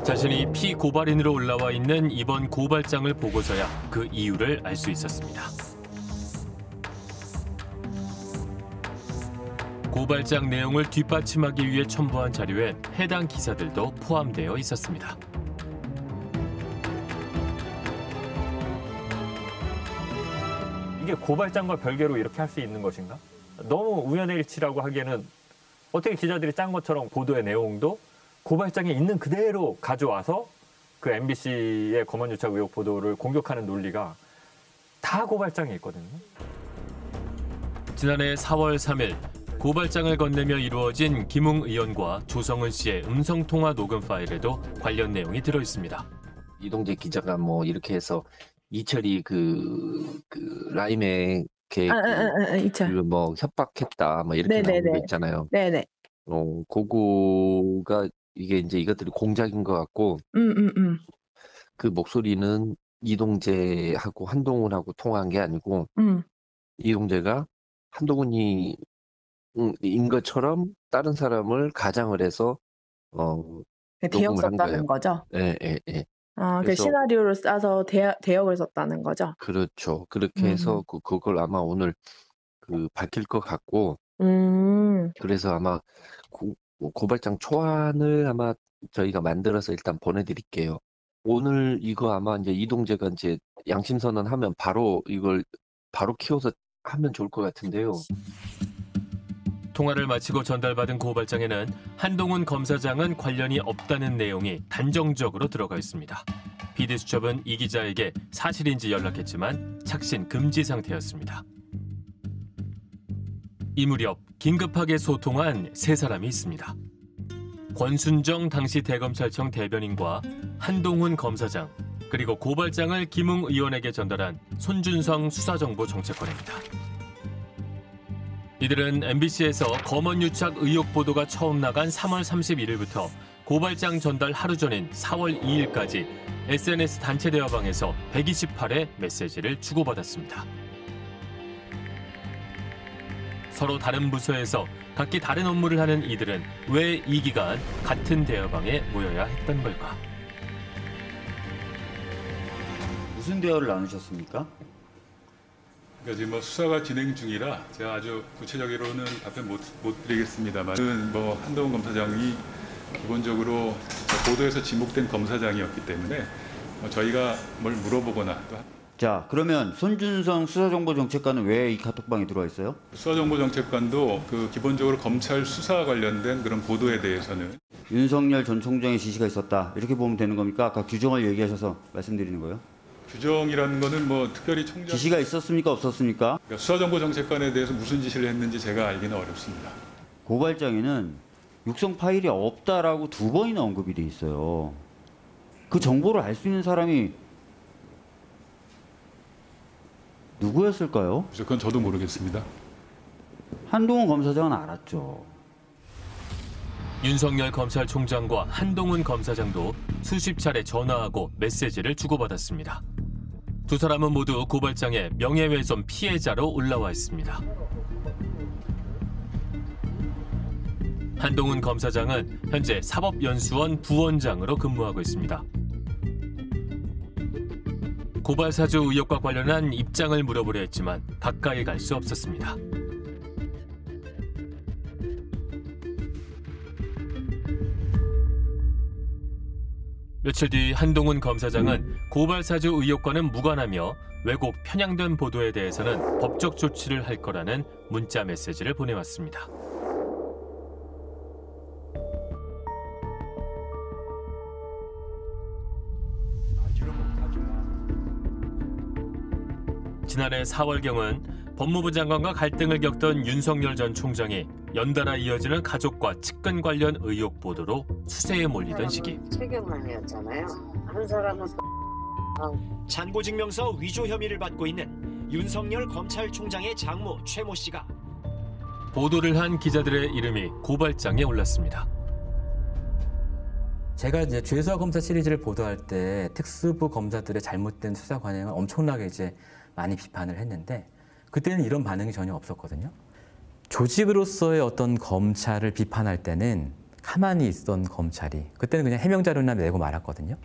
자신이 피고발인으로 올라와 있는 이번 고발장을 보고서야 그 이유를 알 수 있었습니다. 고발장 내용을 뒷받침하기 위해 첨부한 자료엔 해당 기사들도 포함되어 있었습니다. 이게 고발장과 별개로 이렇게 할 수 있는 것인가? 너무 우연의 일치라고 하기에는 어떻게 기자들이 짠 것처럼 보도의 내용도 고발장에 있는 그대로 가져와서 그 MBC의 검언유착 의혹 보도를 공격하는 논리가 다 고발장에 있거든요. 지난해 4월 3일 고발장을 건네며 이루어진 김웅 의원과 조성은 씨의 음성통화 녹음 파일에도 관련 내용이 들어있습니다. 이동재 기자가 뭐 이렇게 해서 이철이 그 라임의 이철. 뭐 협박했다 뭐 이렇게 나오는 거 있잖아요. 네네. 그거가 이게 이제 이것들이 공작인 것 같고 그 목소리는 이동재하고 한동훈하고 통화한 게 아니고 이동재가 한동훈이 인 것처럼 다른 사람을 가장을 해서 대역 녹음을 한 썼다는 거예요. 거죠? 예, 예, 예. 그 그래서 시나리오를 짜서 대역을 썼다는 거죠? 그렇죠. 그렇게 해서 그걸 아마 오늘 밝힐 것 같고 그래서 아마 고발장 초안을 아마 저희가 만들어서 일단 보내드릴게요. 오늘 이거 아마 이제 이동재가 이제 양심 선언하면 바로 이걸 바로 키워서 하면 좋을 것 같은데요. 통화를 마치고 전달받은 고발장에는 한동훈 검사장은 관련이 없다는 내용이 단정적으로 들어가 있습니다. PD수첩은 이 기자에게 사실인지 연락했지만 착신 금지 상태였습니다. 이 무렵 긴급하게 소통한 세 사람이 있습니다. 권순정 당시 대검찰청 대변인과 한동훈 검사장, 그리고 고발장을 김웅 의원에게 전달한 손준성 수사정보정책관입니다. 이들은 MBC에서 검언유착 의혹 보도가 처음 나간 3월 31일부터 고발장 전달 하루 전인 4월 2일까지 SNS 단체 대화방에서 128회 메시지를 주고받았습니다. 서로 다른 부서에서 각기 다른 업무를 하는 이들은 왜 이 기간 같은 대화방에 모여야 했던 걸까? 무슨 대화를 나누셨습니까? 그러니까 지금 수사가 진행 중이라 제가 아주 구체적으로는 답변 못 드리겠습니다만 뭐 한동훈 검사장이 기본적으로 보도에서 지목된 검사장이었기 때문에 저희가 뭘 물어보거나 자, 그러면 손준성 수사정보정책관은 왜 이 카톡방에 들어와 있어요? 수사정보정책관도 기본적으로 검찰 수사 관련된 그런 보도에 대해서는 윤석열 전 총장의 지시가 있었다 이렇게 보면 되는 겁니까? 아까 규정을 얘기하셔서 말씀드리는 거예요? 규정이라는 거는 뭐 특별히 총장 지시가 있었습니까? 없었습니까? 그러니까 수사정보정책관에 대해서 무슨 지시를 했는지 제가 알기는 어렵습니다. 고발장에는 육성 파일이 없다라고 2번이나 언급이 돼 있어요. 그 정보를 알 수 있는 사람이 누구였을까요? 그건 저도 모르겠습니다. 한동훈 검사장은 알았죠. 윤석열 검찰총장과 한동훈 검사장도 수십 차례 전화하고 메시지를 주고받았습니다. 두 사람은 모두 고발장에 명예훼손 피해자로 올라와 있습니다. 한동훈 검사장은 현재 사법연수원 부원장으로 근무하고 있습니다. 고발사주 의혹과 관련한 입장을 물어보려 했지만 가까이 갈 수 없었습니다. 며칠 뒤 한동훈 검사장은 고발사주 의혹과는 무관하며 왜곡 편향된 보도에 대해서는 법적 조치를 할 거라는 문자 메시지를 보내왔습니다. 지난해 4월경은 법무부 장관과 갈등을 겪던 윤석열 전 총장이 연달아 이어지는 가족과 측근 관련 의혹 보도로 수세에 몰리던 시기. 최경환이었잖아요. 한 사람은 잔고증명서 위조 혐의를 받고 있는 윤석열 검찰총장의 장모 최모 씨가 보도를 한 기자들의 이름이 고발장에 올랐습니다. 제가 이제 죄수와 검사 시리즈를 보도할 때 특수부 검사들의 잘못된 수사 관행을 엄청나게 이제 많이 비판을 했는데 그때는 이런 반응이 전혀 없었거든요. 조직으로서의 어떤 검찰을 비판할 때는 가만히 있던 검찰이 그때는 그냥 해명 자료나 내고 말았거든요.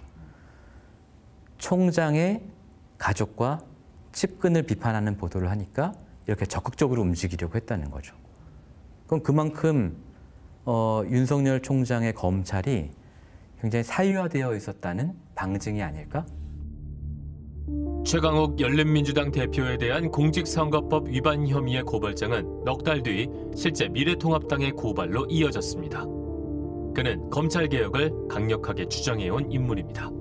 총장의 가족과 측근을 비판하는 보도를 하니까 이렇게 적극적으로 움직이려고 했다는 거죠. 그럼 그만큼 윤석열 총장의 검찰이 굉장히 사유화되어 있었다는 방증이 아닐까? 최강욱 열린민주당 대표에 대한 공직선거법 위반 혐의의 고발장은 넉 달 뒤 실제 미래통합당의 고발로 이어졌습니다. 그는 검찰개혁을 강력하게 주장해온 인물입니다.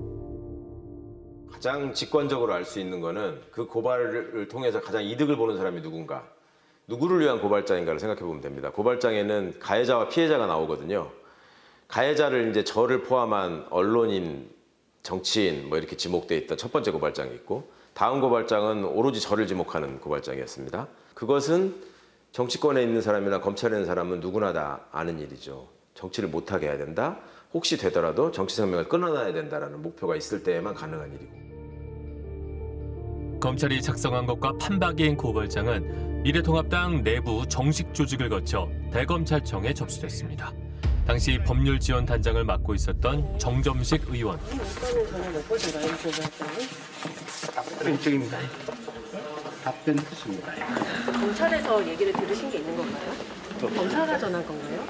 가장 직관적으로 알 수 있는 거는 그 고발을 통해서 가장 이득을 보는 사람이 누군가, 누구를 위한 고발장인가를 생각해 보면 됩니다. 고발장에는 가해자와 피해자가 나오거든요. 가해자를 이제 저를 포함한 언론인, 정치인 뭐 이렇게 지목돼 있던 첫 번째 고발장이 있고, 다음 고발장은 오로지 저를 지목하는 고발장이었습니다. 그것은 정치권에 있는 사람이나 검찰에 있는 사람은 누구나 다 아는 일이죠. 정치를 못하게 해야 된다. 혹시 되더라도 정치 생명을 끊어놔야 된다라는 목표가 있을 때에만 가능한 일이고. 검찰이 작성한 것과 판박이인 고발장은 미래통합당 내부 정식 조직을 거쳐 대검찰청에 접수됐습니다. 당시 법률지원단장을 맡고 있었던 정점식 의원. 이거는 전혀 못 보셔가요, 고발장이? 답변 중입니다. 답변했습니다. 검찰에서 얘기를 들으신 게 있는 건가요? 검사가 전한 건가요?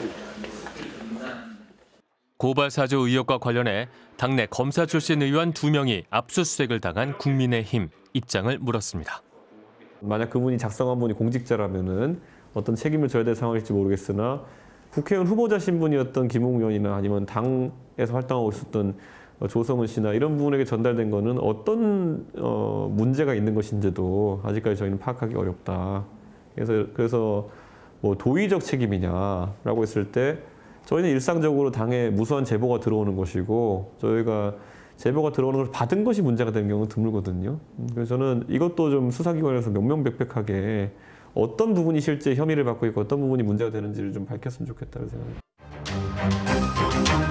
고발 사주 의혹과 관련해 당내 검사 출신 의원 2명이 압수수색을 당한 국민의힘 입장을 물었습니다. 만약 그분이 작성한 분이 공직자라면은 어떤 책임을 져야 될 상황일지 모르겠으나 국회의원 후보자 신분이었던 김웅 의원이나 아니면 당에서 활동하고 있었던 조성은 씨나 이런 분에게 전달된 거는 어떤 문제가 있는 것인지도 아직까지 저희는 파악하기 어렵다. 그래서 뭐 도의적 책임이냐라고 했을 때 저희는 일상적으로 당에 무수한 제보가 들어오는 것이고 저희가 제보가 들어오는 걸 받은 것이 문제가 되는 경우는 드물거든요. 그래서 저는 이것도 좀 수사기관에서 명명백백하게 어떤 부분이 실제 혐의를 받고 있고 어떤 부분이 문제가 되는지를 좀 밝혔으면 좋겠다는 생각입니다.